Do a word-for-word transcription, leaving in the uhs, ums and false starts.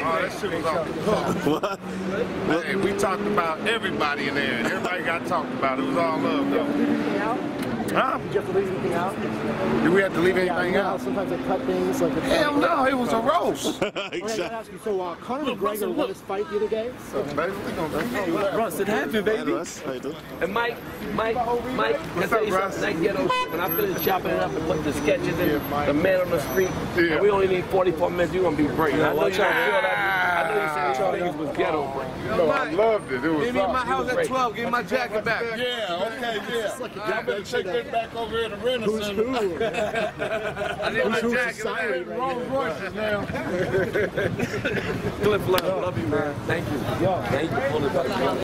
Oh, that shit was off the hook. What? Hey, we talked about everybody in there. Everybody got talked about. It was all love, though. Did you leave anything out? Huh? Did you have to leave anything out? Did we have to leave Yeah, anything you know how out? sometimes they cut things like. Hell no, it was a roast. Okay, I gotta ask you, so uh, Conor McGregor won his fight the other day. So. Baby, we gonna do that. Russ, it happened, baby. Russ, how you doing? And Mike, Mike, Mike, What's I tell up, you Russ? something, that ghetto shit, when I finish chopping it up and put the sketches in, the man on the street, Yeah. and we only need forty-four minutes, you're gonna be great. I know you're trying to feel that. I know you said these niggas was ghetto, but No, I loved it. It was Give me my awesome. house at twelve, give me my jacket back. Yeah, okay, yeah. I better take that back over here to Renaissance. Who's who? I need my Who's jacket society back. right Rolls Royces now. Cliff Love, love you, man. Thank you. Thank you for the